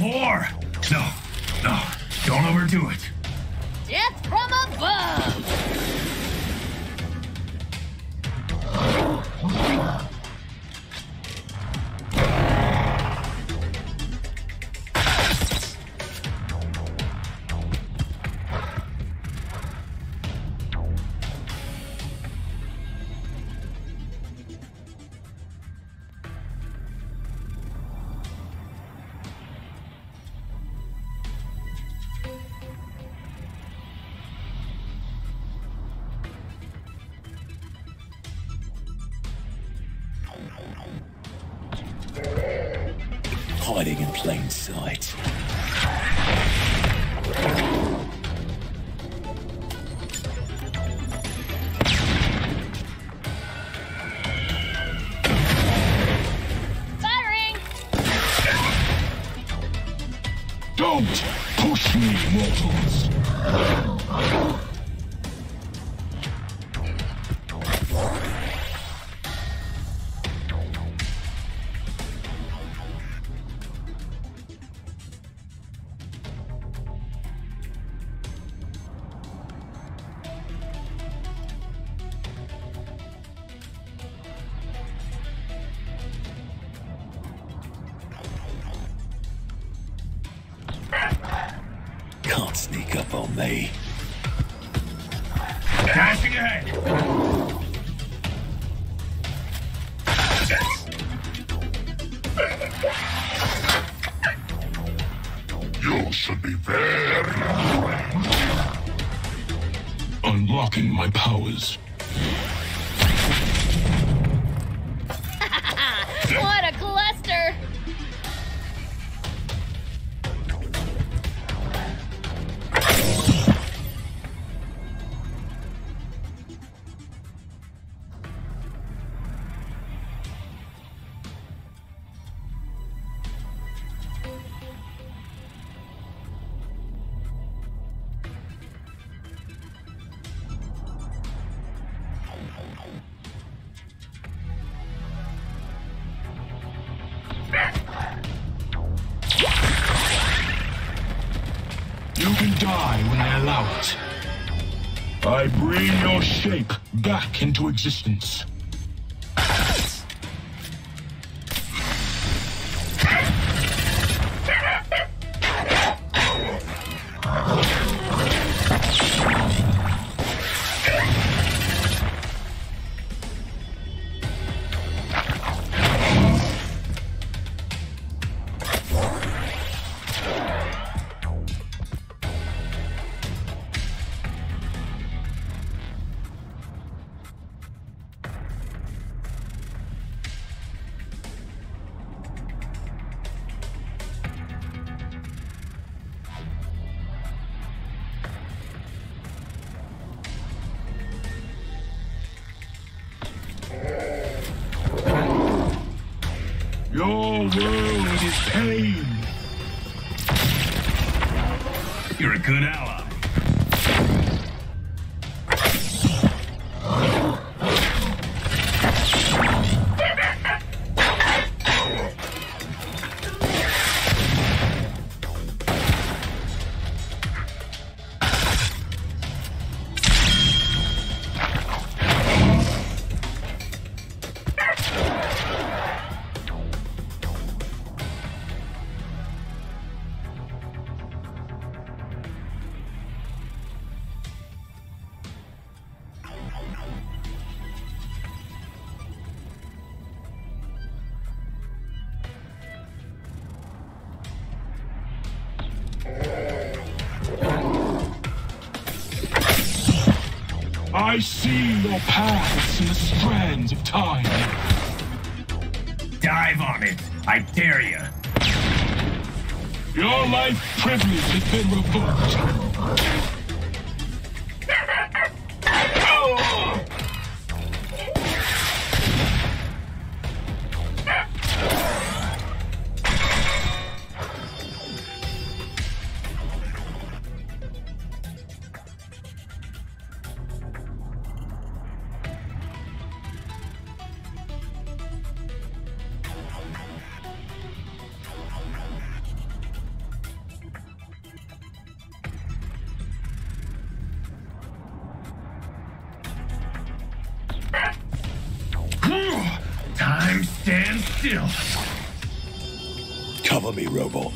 before. No, no, don't overdo it. Death from above! Hiding in plain sight. Firing! Don't push me, mortals! Can't sneak up on me. Dashing ahead. You should be very afraid. Unlocking my powers. What a cluster! You can die when I allow it. I bring your shape back into existence. Your world is pain. You're a good ally. I see your paths in the strands of time. Dive on it. I dare you. Your life privilege has been revoked. still. Cover me, Robo.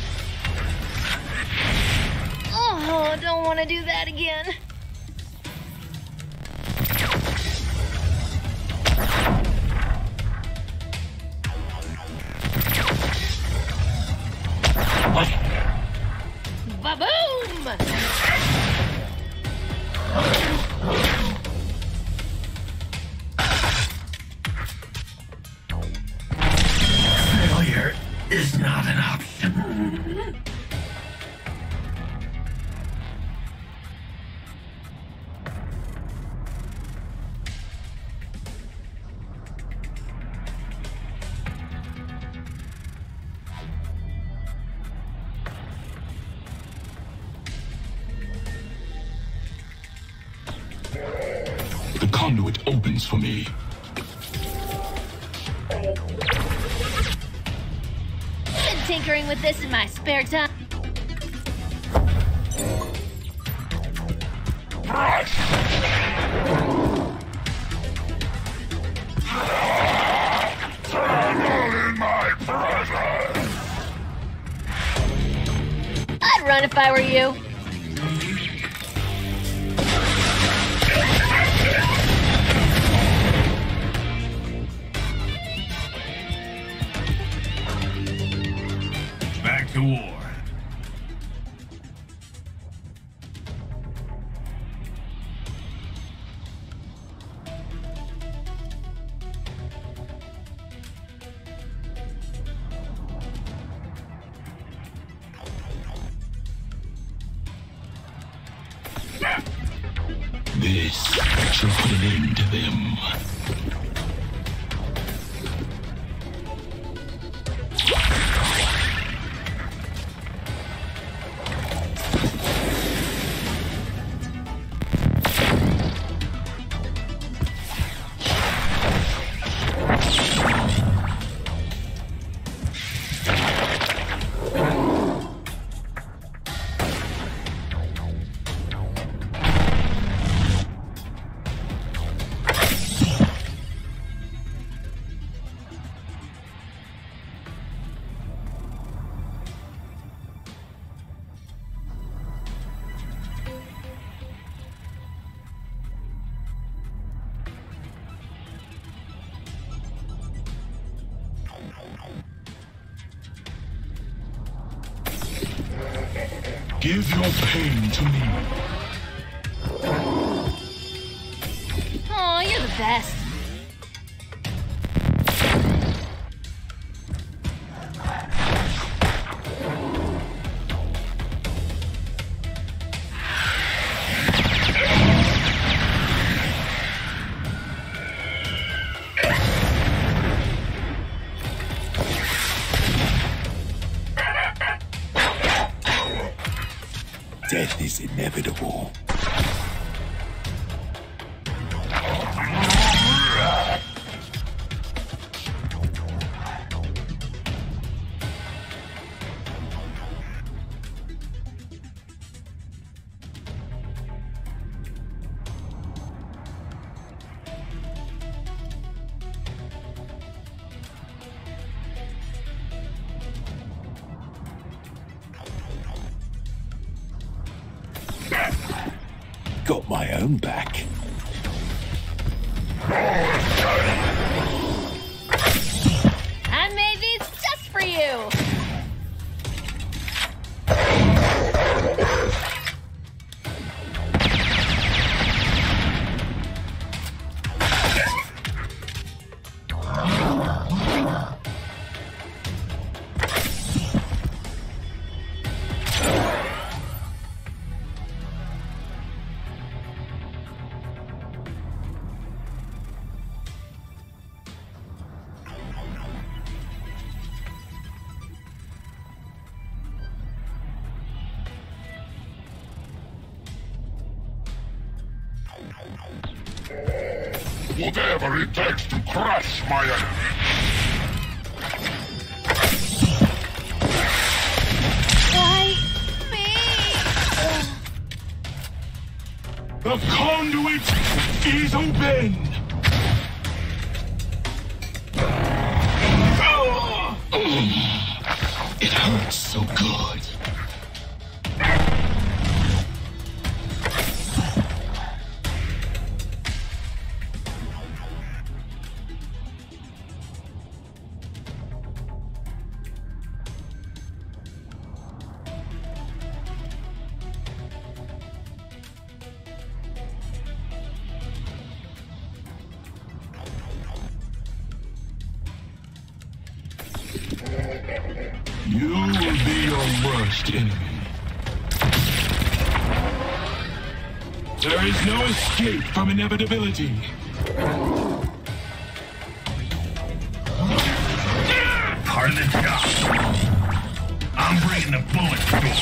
Oh, don't want to do that again. Ba-boom! Failure is not an option. The conduit opens for me. Been tinkering with this in my spare time. I'd run if I were you. Back to war. This shall put an end to them. Give your pain to me. Oh, you're the best. Death is inevitable. Got my own back. I made these just for you. Whatever it takes to crush my enemy. Why me? The conduit is open! It hurts so good. You will be your worst enemy. There is no escape from inevitability. Part of the job. I'm breaking the bullet door.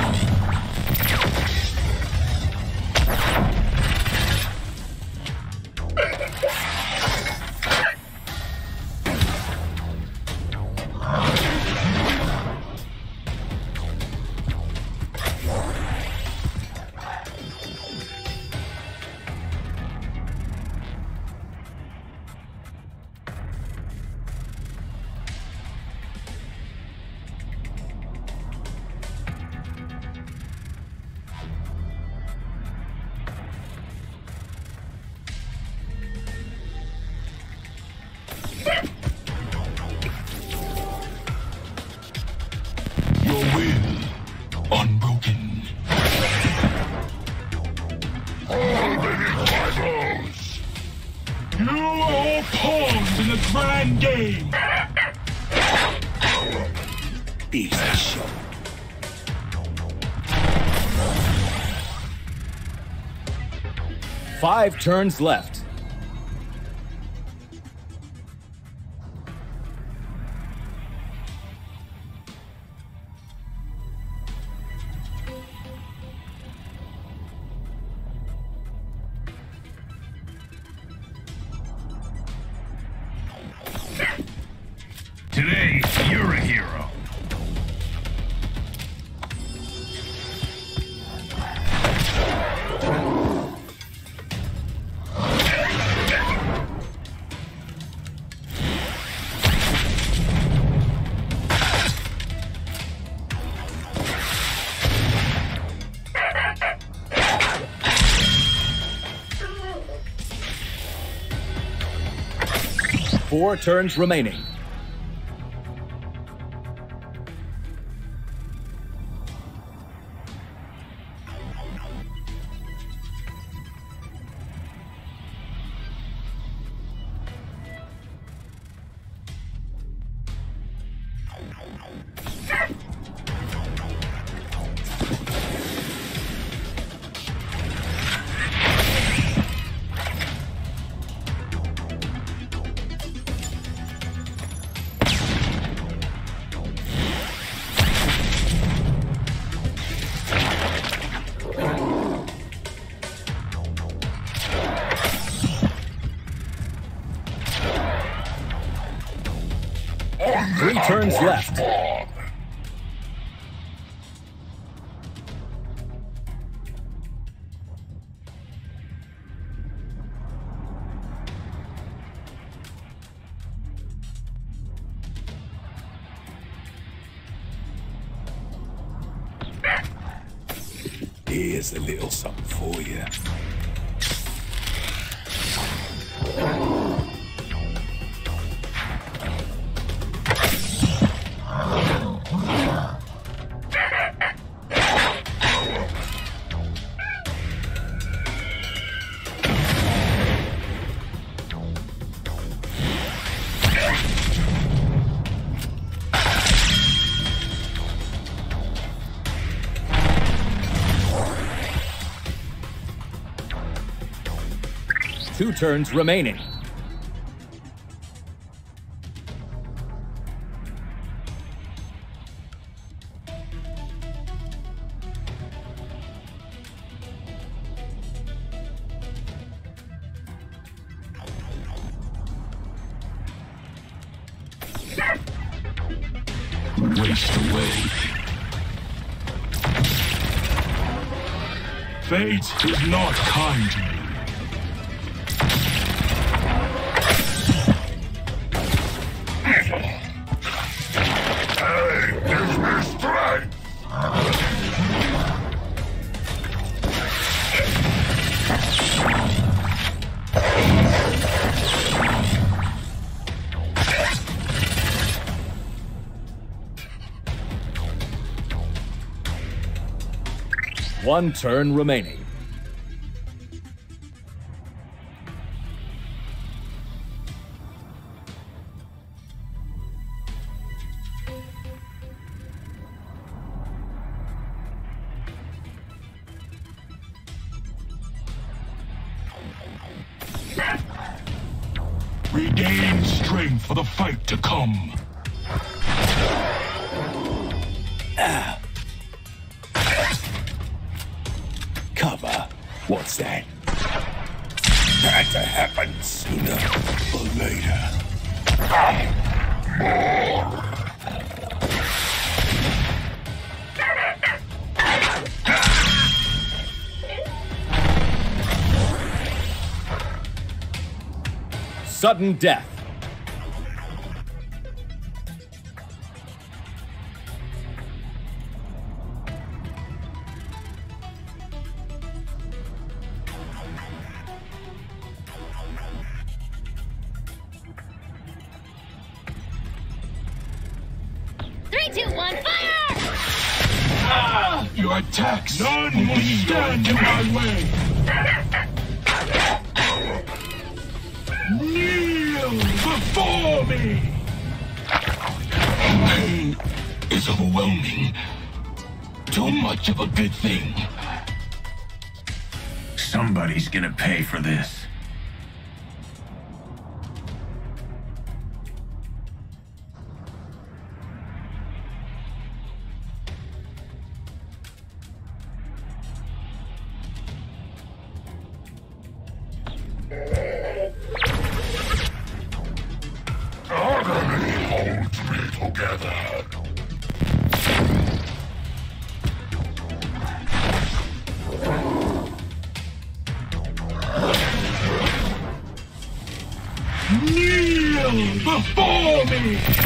Your will, unbroken. You are all pawns in the grand game. Easy shot. Five turns left. Today, you're a hero. Four turns remaining. Three turns left. Here's a little something for you. Two turns remaining. Waste away. Fate is not kind to you. One turn remaining. Regain strength for the fight to come. Cover. What's that? That happens sooner or later. Sudden death. Three, two, one, fire! Your attacks none will stand in my way. Kneel before me! Pain is overwhelming. Too much of a good thing. Somebody's gonna pay for this. Agony holds me together. Kneel before me!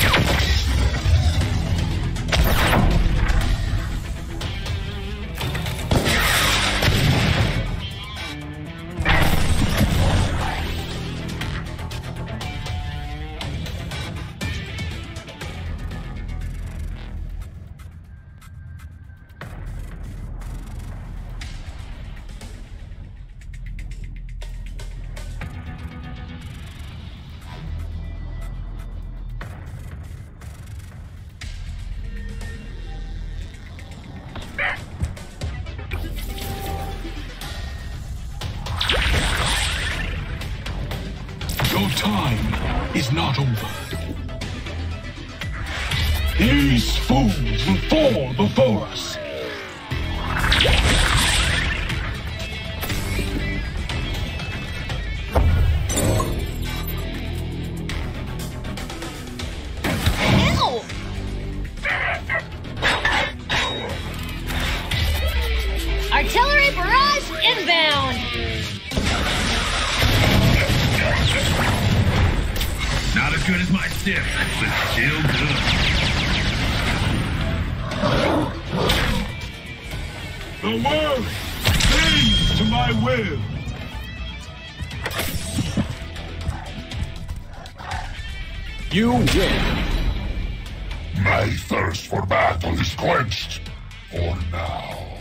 Your time is not over. These fools will fall before us. Ew! Artillery barrage inbound! Not as good as my stiff, but still good. The world bends to my will. You win. My thirst for battle is quenched for now.